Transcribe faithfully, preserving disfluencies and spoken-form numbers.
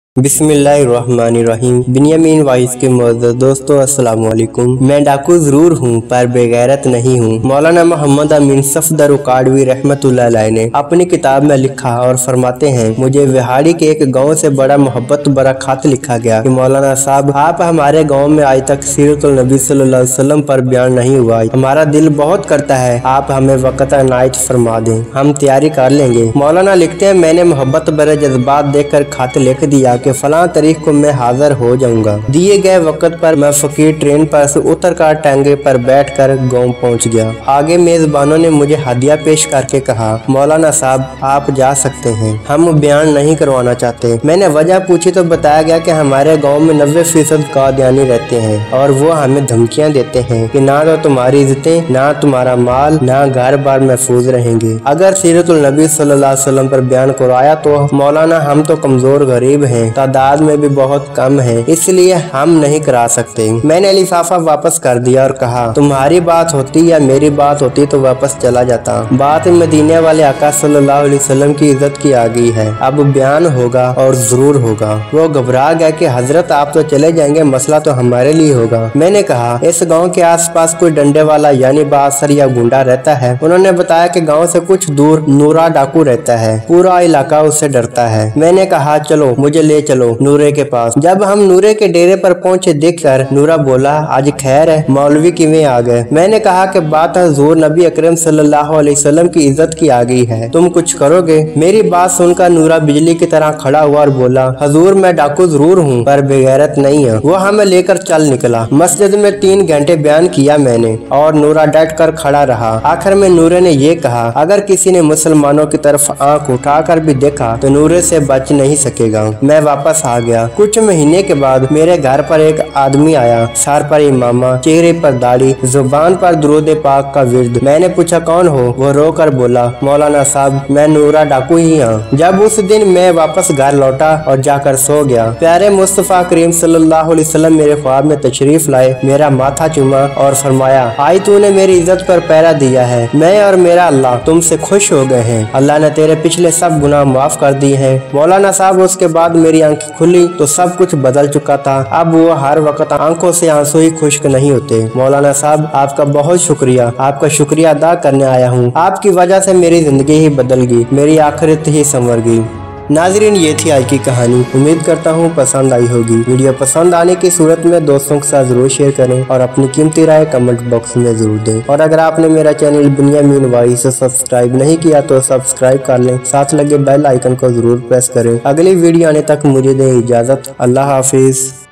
बिस्मिल्लाहिर्रहमानिर्रहीम। बिन्यामीन वाइस के मौजूद दोस्तों अस्सलाम वालेकुम। मैं डाकू जरूर हूँ पर बेगैरत नहीं हूँ। मौलाना मोहम्मद अमीन सफदर उकाड़वी रहमतुल्लाह अलैह ने अपनी किताब में लिखा और फरमाते हैं, मुझे बिहाड़ी के एक गाँव से बड़ा मोहब्बत भरा खत लिखा गया कि मौलाना साहब आप हमारे गाँव में आज तक सीरतुल नबी सल्लल्लाहु अलैहि वसल्लम पर बयान नहीं हुआ। हमारा दिल बहुत करता है आप हमें वक़्त इनायत फरमा दें, हम तैयारी कर लेंगे। मौलाना लिखते हैं, मैंने मोहब्बत भरे जज्बात देखकर खत लिख दिया कि फलां तारीख को मैं हाजिर हो जाऊंगा। दिए गए वक्त पर मैं फकीर ट्रेन पर से उतर कर टांगे पर बैठ कर गाँव पहुँच गया। आगे मेजबानों ने मुझे हदिया पेश करके कहा, मौलाना साहब आप जा सकते हैं, हम बयान नहीं करवाना चाहते। मैंने वजह पूछी तो बताया गया कि हमारे गाँव में नब्बे फीसद कादियानी रहते हैं और वो हमें धमकियाँ देते हैं कि ना तो तुम्हारी इज्जतें, ना तुम्हारा माल, ना घर बार महफूज रहेंगे। अगर सीरतुल नबी सल्लल्लाहु अलैहि वसल्लम पर बयान करवाया तो मौलाना हम तो कमजोर गरीब हैं, तादाद में भी बहुत कम है, इसलिए हम नहीं करा सकते। मैंने लिफाफा वापस कर दिया और कहा, तुम्हारी बात होती या मेरी बात होती तो वापस चला जाता। बात मदीने वाले आका सल्लल्लाहु अलैहि वसल्लम की इज्जत की आ गई है, अब बयान होगा और जरूर होगा। वो घबरा गया कि हजरत आप तो चले जाएंगे, मसला तो हमारे लिए होगा। मैंने कहा, इस गाँव के आस पास कोई डंडे वाला यानी बासर या गुंडा रहता है? उन्होंने बताया कि गाँव से कुछ दूर नूरा डाकू रहता है, पूरा इलाका उससे डरता है। मैंने कहा, चलो मुझे ले चलो नूरे के पास। जब हम नूरे के डेरे पर पहुंचे देखकर नूरा बोला, आज खैर है, मौलवी किवें आ गए? मैंने कहा कि बात हुजूर नबी अकरम सल्लल्लाहु अलैहि वसल्लम की इज्जत की आ गई है, तुम कुछ करोगे? मेरी बात सुनकर नूरा बिजली की तरह खड़ा हुआ और बोला, हुजूर मैं डाकू जरूर हूँ पर बेगैरत नहीं है। वो हमें लेकर चल निकला। मस्जिद में तीन घंटे बयान किया मैंने और नूरा डट कर खड़ा रहा। आखिर में नूरे ने ये कहा, अगर किसी ने मुसलमानों की तरफ आंख उठाकर भी देखा तो नूरे से बच नहीं सकेगा। मैं वापस आ गया। कुछ महीने के बाद मेरे घर पर एक आदमी आया, सर पर इमामा, चेहरे पर दाढ़ी, जुबान पर दुरूद पाक का विर्द। मैंने पूछा, कौन हो? वो रो कर बोला, मौलाना साहब मैं नूरा डाकू ही हूँ। जब उस दिन मैं वापस घर लौटा और जाकर सो गया, प्यारे मुस्तफा करीम सल्लल्लाहु अलैहि वसल्लम मेरे ख्वाब में तशरीफ लाए, मेरा माथा चूमा और फरमाया, आई तूने मेरी इज्जत पर पहरा दिया है, मैं और मेरा अल्लाह तुमसे खुश हो गए हैं, अल्लाह ने तेरे पिछले सब गुनाह माफ कर दिए हैं। मौलाना साहब उसके बाद मेरी आंखें खुली तो सब कुछ बदल चुका था। अब वो हर वक्त आंखों से आंसू ही खुश्क नहीं होते। मौलाना साहब आपका बहुत शुक्रिया, आपका शुक्रिया अदा करने आया हूँ। आपकी वजह से मेरी जिंदगी ही बदल गई, मेरी आखिरत ही संवर गई। नाजरीन ये थी आज की कहानी, उम्मीद करता हूँ पसंद आई होगी। वीडियो पसंद आने की सूरत में दोस्तों के साथ जरूर शेयर करें और अपनी कीमती राय कमेंट बॉक्स में जरूर दें। और अगर आपने मेरा चैनल बिन्यामीन वाइस सब्सक्राइब नहीं किया तो सब्सक्राइब कर लें, साथ लगे बेल आइकन को जरूर प्रेस करें। अगली वीडियो आने तक मुझे दें इजाजत। अल्लाह हाफिज।